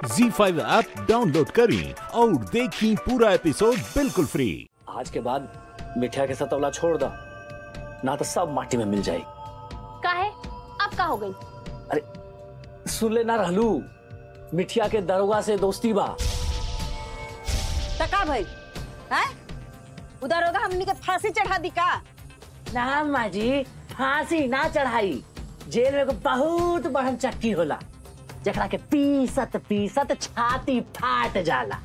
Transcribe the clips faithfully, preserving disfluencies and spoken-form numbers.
ज़ी five app download करें और देखें पूरा एपिसोड बिल्कुल फ्री। आज के बाद मिठिया के सतवला छोड़ दो, ना तो सब माटी में मिल जाए। काहे? अब का हो गई? अरे सुन ले ना रहलू, मिठिया के दरोगा से दोस्ती बा। तका भाई हैं? उधर होगा हमनी के फांसी चढ़ा दी का? ना माँ जी, फांसी ना चढ़ाई, जेल में को बहुत बड़न चक्की होला, जकरा के पीसत पीसत छाती फाट जाला।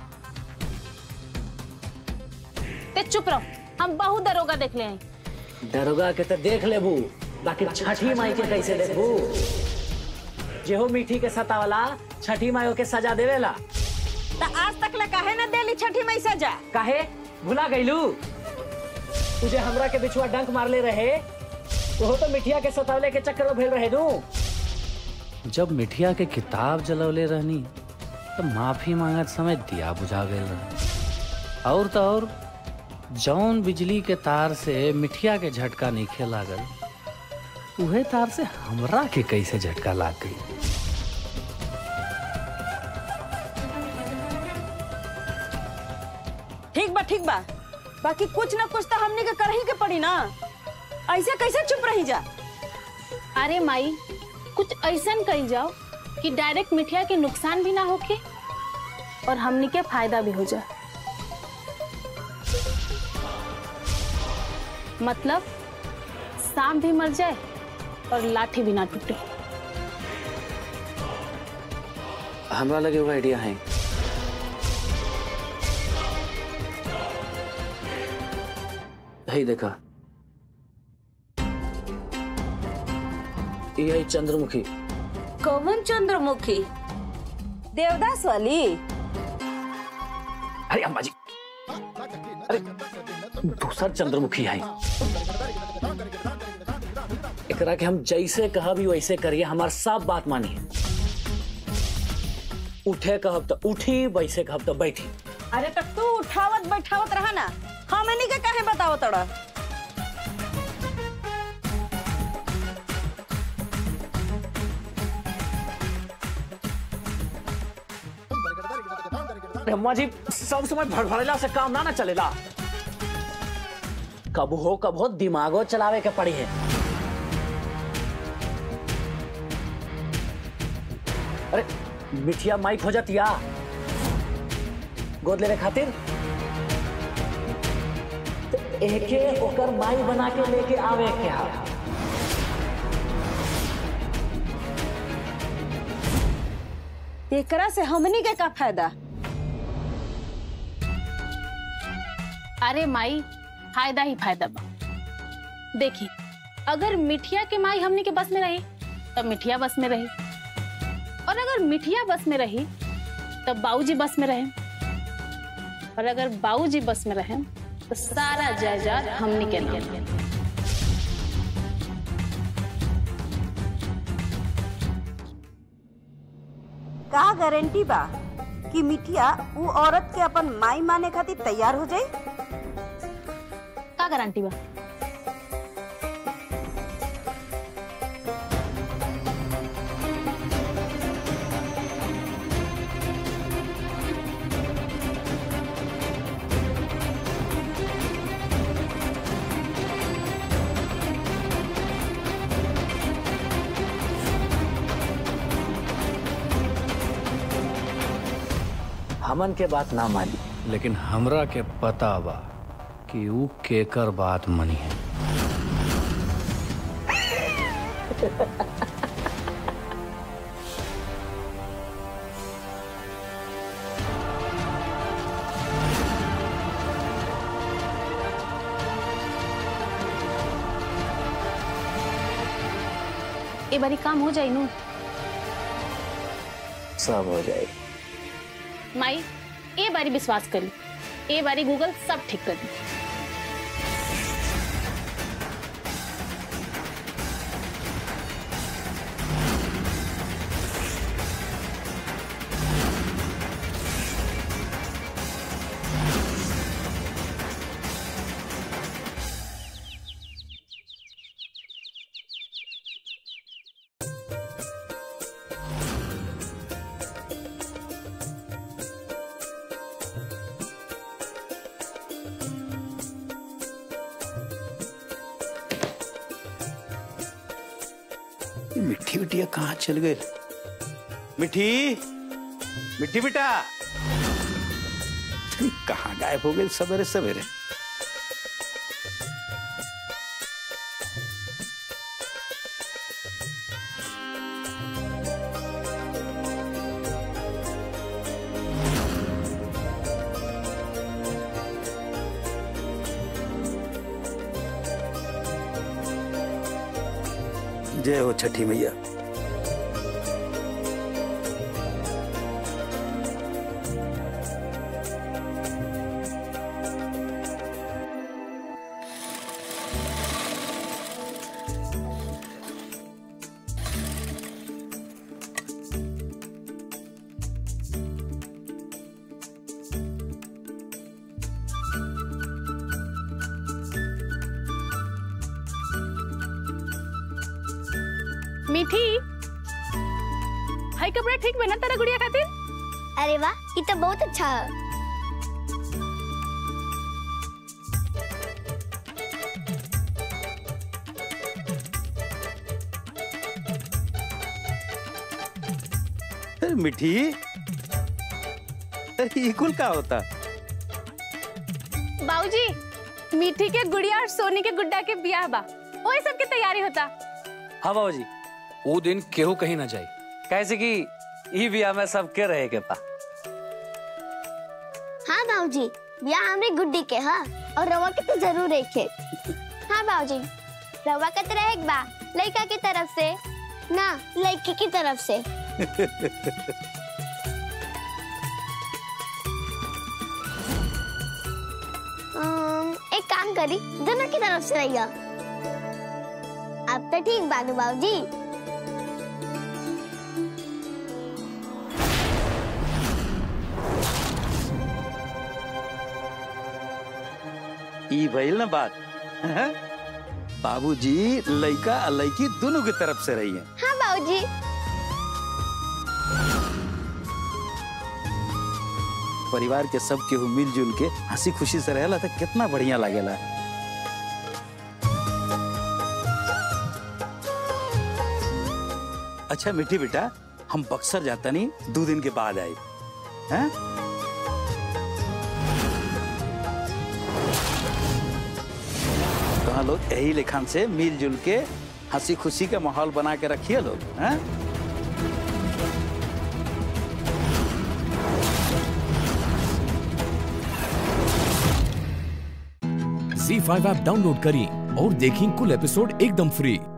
ते चुप रहो, हम बहुत दरोगा देख ले हैं। दरोगा के तो देख लेबू, बाकी छठी माई के कैसे देखबू? जेहो मीठी के सतावला छठी माई के सजा देवेला। त आज तक ला काहे न देली छठी माई सजा? काहे भुला गईलू? तुझे हमरा के बिछुआ डंक मारले रहे, तो तो मिठिया के सतावले के चक्कर में भेल रहे नू। जब मिठिया के किताब जलवले रहनी तो माफी मांगत समय दिया बुझा गए रहे। और तो और जौन बिजली के तार से मिठिया के झटका नहीं लागल, उहे तार से हमरा के कैसे झटका लाग गई। ठीक बा ठीक बा, बाकी कुछ न कुछ तो हमनी के करही के पड़ी ना। ऐसे कैसे चुप रही जा? अरे माई, कुछ ऐसन कही जाओ कि डायरेक्ट मिठिया के नुकसान भी ना होके और हमनी के फायदा भी हो जाए। मतलब सांप भी मर जाए और लाठी भी ना टूटे। हमरा लगे वो आइडिया है। हे देखा, ये चंद्रमुखी। कौन चंद्रमुखी? देवदास वाली? अरे अम्मा जी, अरे दूसरा चंद्रमुखी है। एकरा के हम जैसे कहा भी वैसे करिए, हमार सब बात मानिए। उठे कहब तो उठी, वैसे कहब तो बैठी। अरे तक तू उठावत बैठावत रहा ना, हमनी के काहे बताओ तड़ा? अम्मा जी, सब समय भड़भड़ेला से काम ना ना चलेला। कब हो कब हो दिमागो चलावे के पड़ी है। अरे मिठिया माई खोजत या गोद लेने खातिर, तो एके ओकर माई बना के लेके आवे क्या? एकरा से हमनी के का फायदा? अरे माई, फायदा ही फायदा बा। देखी, अगर मिठिया के माई हमनी के बस में रही तब मिठिया बस में रही, और अगर मिठिया बस में रही तब बाऊजी बस में रहे, और अगर बाऊजी बस में रहे तो सारा जायदाद हमनी के नाम। का गारंटी बा कि मिठिया वो औरत के अपन माई माने खातिर तैयार हो जाए? का गारंटी बा? हमन के बात ना मानी, लेकिन हमरा के पता बा कि ऊ केकर बात मनी है। ए बारी काम हो जाए नू। सब हो जाए। माई, ए बारी विश्वास करी, ए बारी गूगल सब ठीक कर दी। मिट्टी बिटिया कहाँ चल गए? मिट्टी, मिट्टी बेटा कहाँ गायब हो गए सवेरे सवेरे? जय हो छठी मैया। मीठी, हाई कपड़ा ठीक बना तारा गुड़िया खातिर? अरे वाह, ये तो बहुत अच्छा है। मिठी, ये कुल का होता? बाबूजी, मीठी के गुड़िया और सोनी के गुड्डा के ब्याह बा, वही सब की तैयारी होता। हाँ बाबूजी, वो दिन केहू कहीं ना जाए, कैसे कि ई बिया में सबके रहे के पा। हाँ बाबूजी, ब्याह हमरे गुड्डी के हाँ, और रवा के तो जरूर रखे। हाँ बाबूजी, रवा के तरह एक बा, लड़का की तरफ से ना लड़की की तरफ से। um, एक काम करी, दोनों की तरफ से रहिया। अब तो ठीक बानू बाबूजी। ई भइल ना बात। बाबूजी लड़का और लड़की दोनों की तरफ से रही है। हाँ बाबूजी। परिवार के सब केहू मिलजुल के हंसी खुशी से रहेला तो कितना बढ़िया लागेला। अच्छा मिठी बेटा, हम बक्सर जाता नहीं, दो दिन के बाद आए हैं? कहाँ लोग यही लेखन से मिलजुल के हंसी खुशी का माहौल बना के रखिए लोग, हैं? ज़ी फाइव ऐप डाउनलोड करें और देखें कुल एपिसोड एकदम फ्री।